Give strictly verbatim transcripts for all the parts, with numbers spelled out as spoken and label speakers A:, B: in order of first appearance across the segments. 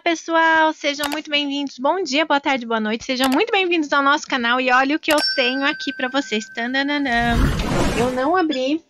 A: pessoal, sejam muito bem-vindos. Bom dia, boa tarde, boa noite. Sejam muito bem-vindos ao nosso canal. E olha o que eu tenho aqui para vocês. Tandanana. Eu não abri.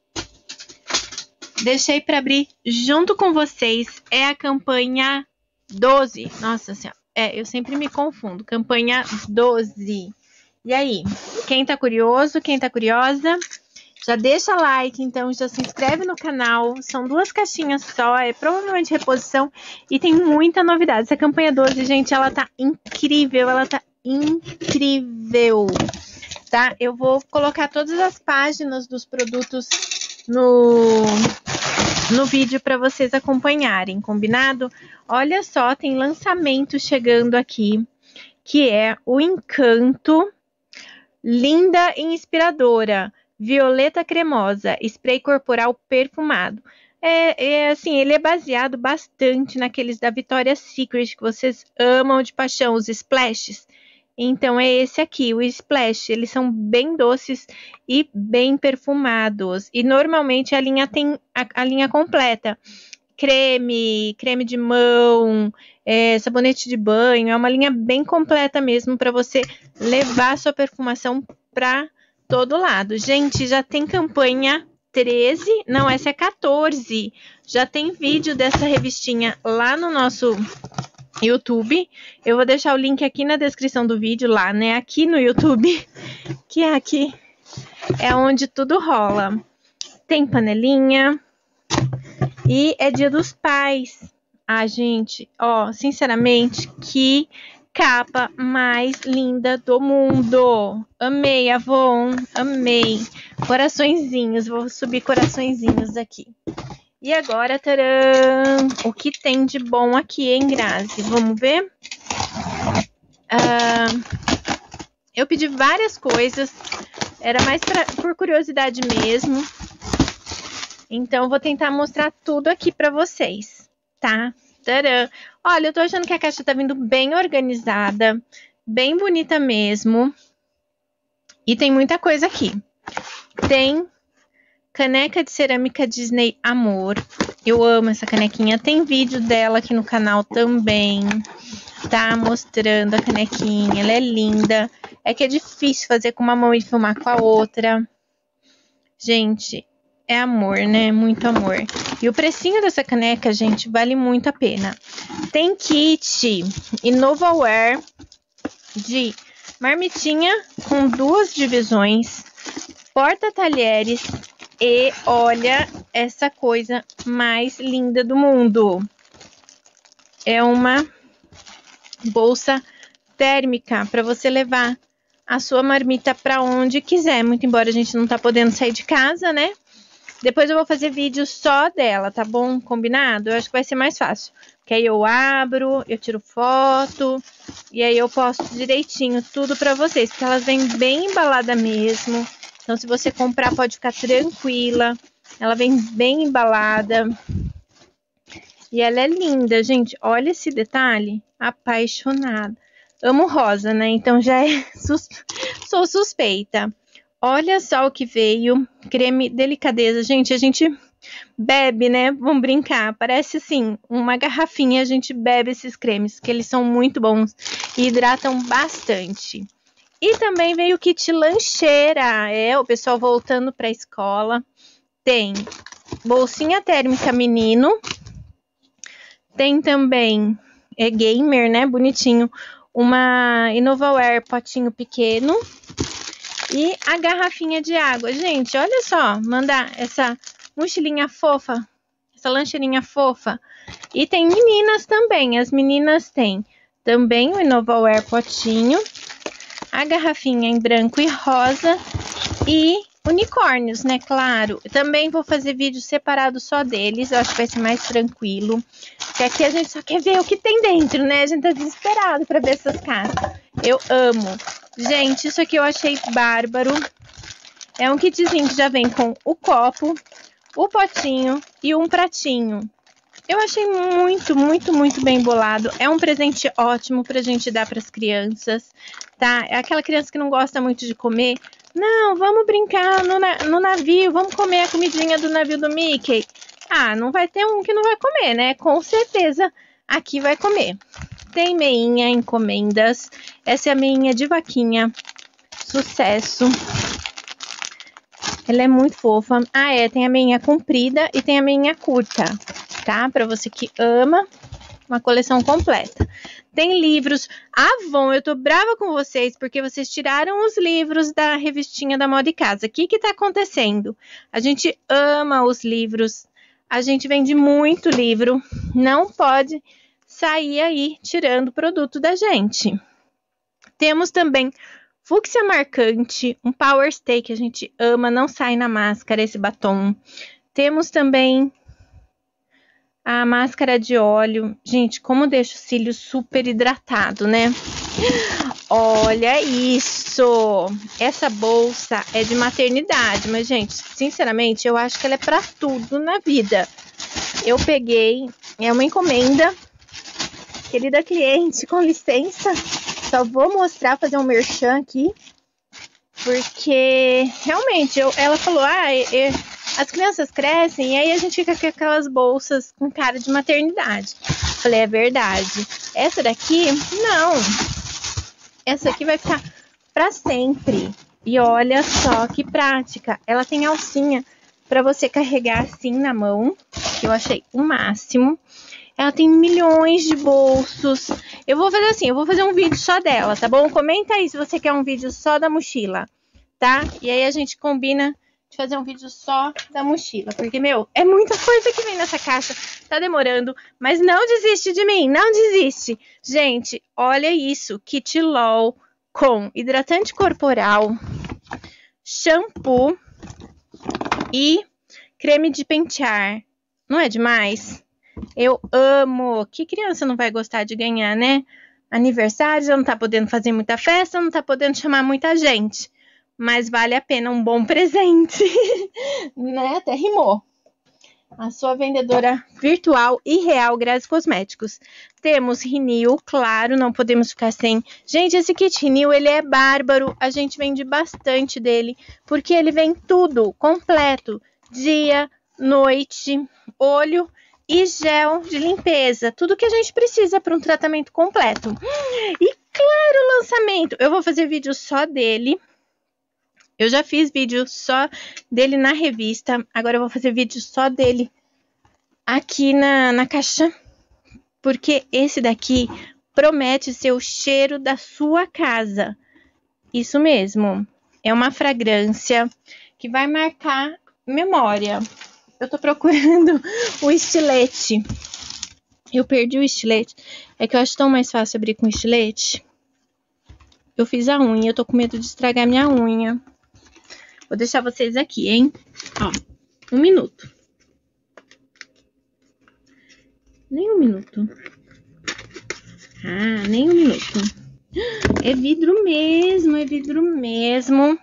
A: Deixei para abrir junto com vocês. É a campanha doze. Nossa senhora. É, eu sempre me confundo. Campanha doze. E aí? Quem tá curioso, quem tá curiosa, já deixa like, então já se inscreve no canal. São duas caixinhas só, é provavelmente reposição e tem muita novidade. Essa campanha doze, gente, ela tá incrível, ela tá incrível, tá? Eu vou colocar todas as páginas dos produtos no, no vídeo para vocês acompanharem, combinado? Olha só, tem lançamento chegando aqui, que é o Encanto Linda e Inspiradora Violeta Cremosa, spray corporal perfumado. É, é assim, ele é baseado bastante naqueles da Victoria's Secret que vocês amam de paixão, os splashes. Então é esse aqui, o splash. Eles são bem doces e bem perfumados. E normalmente a linha tem a, a linha completa. Creme, creme de mão, é, sabonete de banho. É uma linha bem completa mesmo para você levar a sua perfumação para todo lado. Gente, já tem campanha treze, não, essa é quatorze. Já tem vídeo dessa revistinha lá no nosso YouTube. Eu vou deixar o link aqui na descrição do vídeo, lá, né? Aqui no YouTube, que é aqui, é onde tudo rola. Tem panelinha e é Dia dos Pais. Ah, gente, ó, sinceramente, que capa mais linda do mundo. Amei, Avon, amei. Coraçõezinhos, vou subir coraçõezinhos aqui. E agora, taram, o que tem de bom aqui, hein, Grazi? Vamos ver? Ah, eu pedi várias coisas, era mais pra, por curiosidade mesmo. Então, vou tentar mostrar tudo aqui pra vocês, tá? Tcharam. Olha, eu tô achando que a caixa tá vindo bem organizada, bem bonita mesmo. E tem muita coisa aqui. Tem caneca de cerâmica Disney Amor. Eu amo essa canequinha. Tem vídeo dela aqui no canal também, tá? Mostrando a canequinha. Ela é linda. É que é difícil fazer com uma mão e filmar com a outra. Gente, é amor, né? Muito amor. E o precinho dessa caneca, gente, vale muito a pena. Tem kit Innovaware de marmitinha com duas divisões, porta-talheres e olha essa coisa mais linda do mundo. É uma bolsa térmica para você levar a sua marmita para onde quiser. Muito embora a gente não tá podendo sair de casa, né? Depois eu vou fazer vídeo só dela, tá bom? Combinado? Eu acho que vai ser mais fácil. Porque aí eu abro, eu tiro foto e aí eu posto direitinho tudo pra vocês. Porque elas vêm bem embalada mesmo. Então se você comprar pode ficar tranquila. Ela vem bem embalada. E ela é linda, gente. Olha esse detalhe. Apaixonada. Amo rosa, né? Então já é sus... sou suspeita. Olha só o que veio, creme Delicadeza. Gente, a gente bebe, né? Vamos brincar. Parece assim, uma garrafinha, a gente bebe esses cremes, que eles são muito bons e hidratam bastante. E também veio o kit lancheira. É, o pessoal voltando para a escola. Tem bolsinha térmica menino. Tem também, é gamer, né? Bonitinho. Uma Innovaware potinho pequeno. E a garrafinha de água. Gente, olha só. Mandar essa mochilinha fofa. Essa lancheirinha fofa. E tem meninas também. As meninas têm também o Innovaware potinho. A garrafinha em branco e rosa. E unicórnios, né? Claro. Eu também vou fazer vídeo separado só deles. Eu acho que vai ser mais tranquilo. Porque aqui a gente só quer ver o que tem dentro, né? A gente tá desesperado pra ver essas caixas. Eu amo. Gente, isso aqui eu achei bárbaro. É um kitzinho que já vem com o copo, o potinho e um pratinho. Eu achei muito, muito, muito bem bolado. É um presente ótimo pra gente dar pras crianças, tá? É aquela criança que não gosta muito de comer. Não, vamos brincar no, na no navio, vamos comer a comidinha do navio do Mickey. Ah, não vai ter um que não vai comer, né? Com certeza aqui vai comer. Tem meinha, encomendas. Essa é a meinha de vaquinha. Sucesso. Ela é muito fofa. Ah, é, tem a meinha comprida e tem a meinha curta, tá? Pra você que ama, uma coleção completa. Tem livros. Avon, eu tô brava com vocês porque vocês tiraram os livros da revistinha da Moda e Casa. O que que tá acontecendo? A gente ama os livros. A gente vende muito livro. Não pode sair aí tirando o produto da gente. Temos também fúcsia marcante, um Power Stay que a gente ama, não sai na máscara esse batom. Temos também a máscara de óleo. Gente, como deixa o cílio super hidratado, né? Olha isso! Essa bolsa é de maternidade, mas, gente, sinceramente, eu acho que ela é pra tudo na vida. Eu peguei, é uma encomenda. Querida cliente, com licença, só vou mostrar, fazer um merchan aqui, porque realmente eu, ela falou, ah, é, as crianças crescem e aí a gente fica com aquelas bolsas com cara de maternidade. Falei, é verdade. Essa daqui, não. Essa aqui vai ficar pra sempre. E olha só que prática. Ela tem alcinha pra você carregar assim na mão, que eu achei o máximo. Ela tem milhões de bolsos. Eu vou fazer assim, eu vou fazer um vídeo só dela, tá bom? Comenta aí se você quer um vídeo só da mochila, tá? E aí a gente combina de fazer um vídeo só da mochila. Porque, meu, é muita coisa que vem nessa caixa. Tá demorando, mas não desiste de mim, não desiste. Gente, olha isso. Kit LOL com hidratante corporal, shampoo e creme de pentear. Não é demais? Eu amo. Que criança não vai gostar de ganhar, né? Aniversário, já não tá podendo fazer muita festa, não tá podendo chamar muita gente. Mas vale a pena um bom presente. Né? Até rimou. A sua vendedora virtual e real, Grazi Cosméticos. Temos Rinil, claro, não podemos ficar sem. Gente, esse kit Rinil, ele é bárbaro. A gente vende bastante dele, porque ele vem tudo completo. Dia, noite, olho e gel de limpeza. Tudo que a gente precisa para um tratamento completo. E claro, lançamento. Eu vou fazer vídeo só dele. Eu já fiz vídeo só dele na revista. Agora eu vou fazer vídeo só dele aqui na, na caixa. Porque esse daqui promete ser o cheiro da sua casa. Isso mesmo. É uma fragrância que vai marcar memória. Eu tô procurando o estilete. Eu perdi o estilete. É que eu acho tão mais fácil abrir com estilete. Eu fiz a unha. Eu tô com medo de estragar minha unha. Vou deixar vocês aqui, hein? Ó, um minuto. Nem um minuto. Ah, nem um minuto. É vidro mesmo, é vidro mesmo.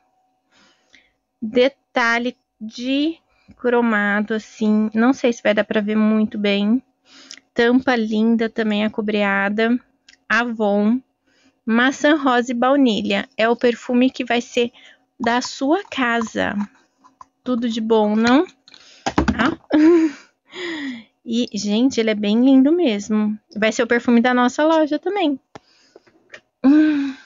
A: Detalhe de cromado, assim. Não sei se vai dar pra ver muito bem. Tampa linda também, acobreada. Avon. Maçã rosa e baunilha. É o perfume que vai ser da sua casa. Tudo de bom, não? Ah. E, gente, ele é bem lindo mesmo. Vai ser o perfume da nossa loja também. Hum.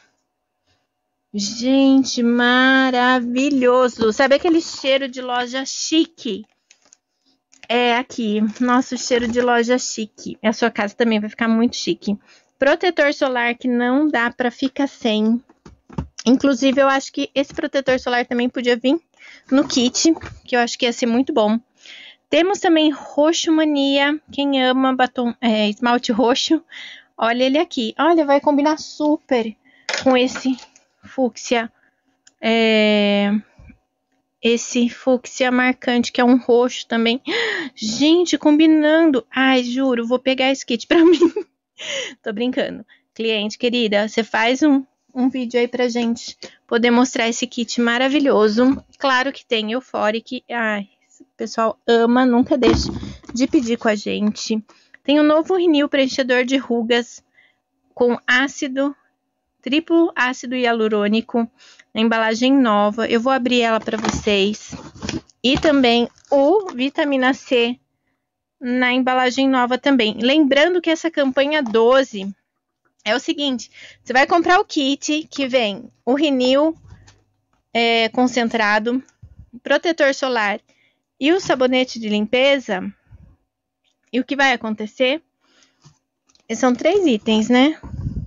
A: Gente, maravilhoso. Sabe aquele cheiro de loja chique? É aqui. Nosso cheiro de loja chique. A sua casa também vai ficar muito chique. Protetor solar que não dá pra ficar sem. Inclusive, eu acho que esse protetor solar também podia vir no kit, que eu acho que ia ser muito bom. Temos também Roxo Mania. Quem ama batom, é, esmalte roxo, olha ele aqui. Olha, vai combinar super com esse fúcsia. É, esse fúcsia marcante, que é um roxo também. Gente, combinando. Ai, juro, vou pegar esse kit pra mim. Tô brincando. Cliente, querida, você faz um, um vídeo aí pra gente poder mostrar esse kit maravilhoso. Claro que tem Euphoric. Ai, o pessoal ama, nunca deixe de pedir com a gente. Tem o novo Rinil preenchedor de rugas com ácido, triplo ácido hialurônico, na embalagem nova. Eu vou abrir ela para vocês. E também o vitamina C na embalagem nova também. Lembrando que essa campanha doze é o seguinte, você vai comprar o kit que vem o Renew é, concentrado, protetor solar e o sabonete de limpeza. E o que vai acontecer? São três itens, né?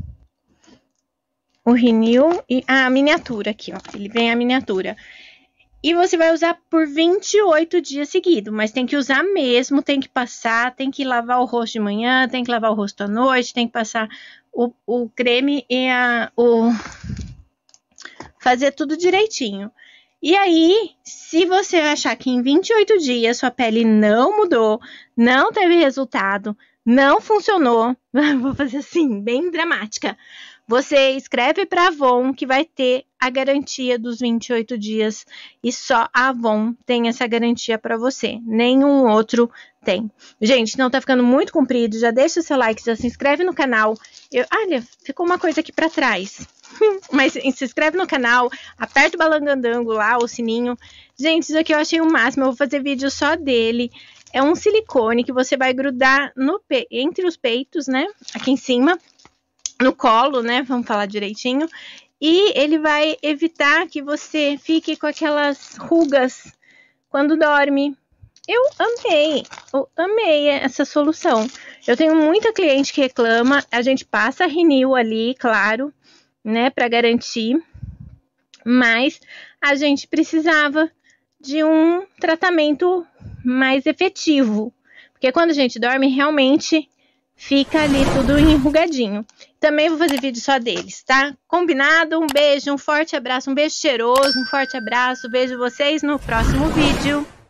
A: O Renew e a miniatura aqui, ó. Ele vem a miniatura. E você vai usar por vinte e oito dias seguidos, mas tem que usar mesmo, tem que passar, tem que lavar o rosto de manhã, tem que lavar o rosto à noite, tem que passar o, o creme e a, o... fazer tudo direitinho. E aí, se você achar que em vinte e oito dias sua pele não mudou, não teve resultado, não funcionou, vou fazer assim, bem dramática, você escreve para a Avon que vai ter a garantia dos vinte e oito dias e só a Avon tem essa garantia para você, nenhum outro tem. Gente, não tá ficando muito comprido, já deixa o seu like, já se inscreve no canal. Eu, olha, ficou uma coisa aqui para trás. Mas se inscreve no canal, aperta o balangandango lá, o sininho. Gente, isso aqui eu achei o máximo, eu vou fazer vídeo só dele. É um silicone que você vai grudar no pe... entre os peitos, né? Aqui em cima, no colo, né? Vamos falar direitinho. E ele vai evitar que você fique com aquelas rugas quando dorme. Eu amei, eu amei essa solução. Eu tenho muita cliente que reclama, a gente passa Renew ali, claro, né, para garantir, mas a gente precisava de um tratamento mais efetivo, porque quando a gente dorme, realmente fica ali tudo enrugadinho. Também vou fazer vídeo só deles, tá? Combinado? Um beijo, um forte abraço, um beijo cheiroso, um forte abraço, vejo vocês no próximo vídeo.